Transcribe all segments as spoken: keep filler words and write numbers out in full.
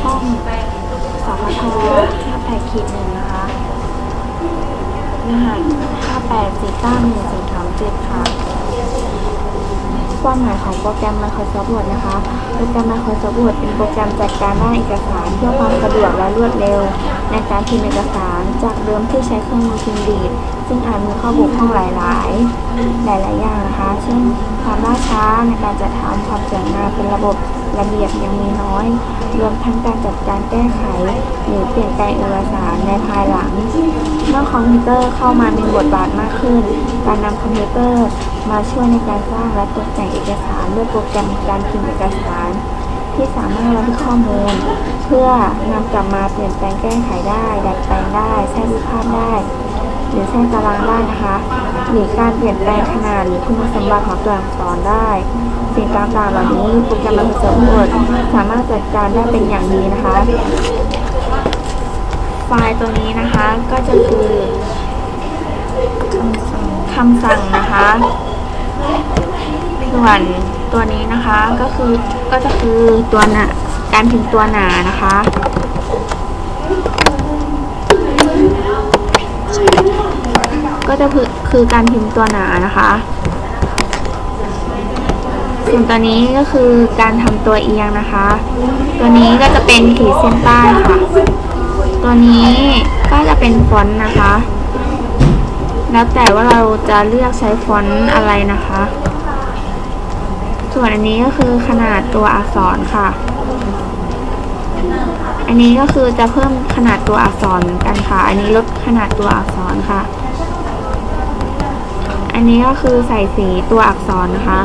ห้องสพทห้าแปดขีดหนึ่งนะคะรหัสห้าแปดสี่เก้าหนึ่งสี่สามเจ็ดค่ะความหมายของโปรแกรม Microsoft Word นะคะโปรแกรม Microsoft Word เป็นโปรแกรมจัดการหน้าเอกสารเพื่อความสะดวกและรวดเร็วในการพิมพ์เอกสารจากเดิมที่ใช้เครื่องมือพิมพ์ดีดซึ่งอาจมีข้อบกพร่องหลายหลายหลายหลายอย่างนะคะเช่นความล่าช้าในการจัดทำความสวยงามเป็นระบบระเบียบยังมีน้อยรวมทั้งการจัดการแก้ไขหรือเปลี่ยนแปลงเอกสารในภายหลังเมื่อคอมพิวเตอร์เข้ามามีบทบาทมากขึ้นการนำคอมพิวเตอร์มาช่วยในการสร้างและตกแต่งเอกสารด้วยโปรแกรมการพิมพ์เอกสารที่สามารถบันทึกข้อมูลเพื่อนำกลับมาเปลี่ยนแปลงแก้ไขได้ดัดแปลงได้แทรกรูปภาพได้หรือแทรกตารางได้นะคะหรือการเปลี่ยนแปลงขนาดหรือคุณสมบัติของตัวอักษรได้สิ่งต่างๆเหล่านี้โปรแกรม Microsoft Word สามารถจัดการได้เป็นอย่างดีนะคะไฟล์ตัวนี้นะคะก็จะคือคำสั่งนะคะส่วนตัวนี้นะคะก็คือก็จะคือตัวหนาการพิมพ์ตัวหนานะคะก็จะคือการพิมพ์ตัวหนานะคะส่วนตัวนี้ก็คือการทำตัวเอียงนะคะตัวนี้ก็จะเป็นขีดเส้นใต้ค่ะตัวนี้ก็จะเป็นฟอนต์นะคะแล้วแต่ว่าเราจะเลือกใช้ฟอนต์อะไรนะคะส่วนอันนี้ก็คือขนาดตัวอักษรค่ะอันนี้ก็คือจะเพิ่มขนาดตัวอักษรกันค่ะอันนี้ลดขนาดตัวอักษรค่ะอันนี้ก็คือใส่สีตัวอักษรนะคะ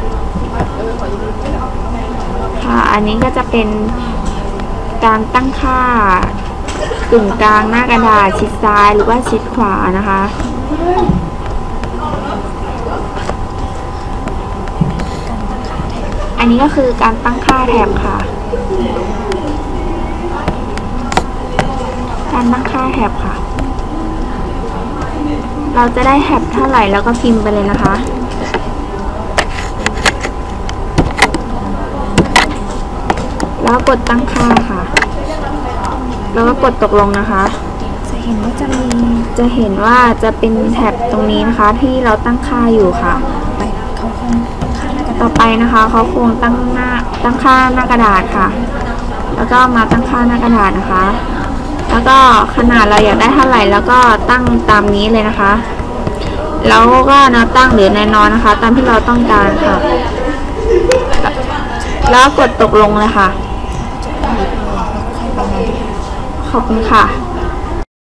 ค่ะอันนี้ก็จะเป็นการตั้งค่ากึ่งกลางหน้ากระดาษชิดซ้ายหรือว่าชิดขวานะคะอันนี้ก็คือการตั้งค่าแถบค่ะการตั้งค่าแถบค่ะเราจะได้แถบเท่าไหร่แล้วก็พิมพ์ไปเลยนะคะแล้วกดตั้งค่าค่ะแล้วก็กดตกลงนะคะจะเห็นว่าจะมีจะเห็นว่าจะเป็นแถบตรงนี้นะคะที่เราตั้งค่าอยู่ค่ะไปเขาคงต่อไปนะคะเขาคงตั้งหน้าตั้งค่าหน้ากระดาษค่ะแล้วก็มาตั้งค่าหน้ากระดาษนะคะแล้วก็ขนาดเราอยากได้เท่าไหร่แล้วก็ตั้งตามนี้เลยนะคะแล้วก็แนวตั้งหรือแนวนอนนะคะตามที่เราต้องการค่ะแล้วกดตกลงเลยค่ะขอบคุณค่ะ